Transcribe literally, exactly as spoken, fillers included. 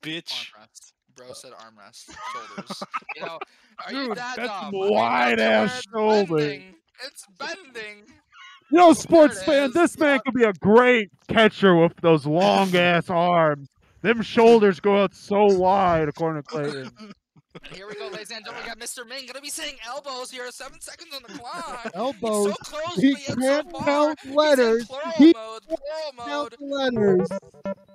bitch. Armrest. Bro said armrest. Shoulders. You know, are Dude, you that that's dumb? wide I mean, ass look at where it's shoulder. bending. It's bending. You know, There sports it fan, is. this man Yep. could be a great catcher with those long ass arms. Them shoulders go out so wide, according to Clayton. And here we go, ladies and gentlemen. We got Mister Ming gonna be saying elbows here. Seven seconds on the clock. Elbows. He's so close, He but yet so can't far. count He's in letters. plural He mode. can't Plural count mode. the letters.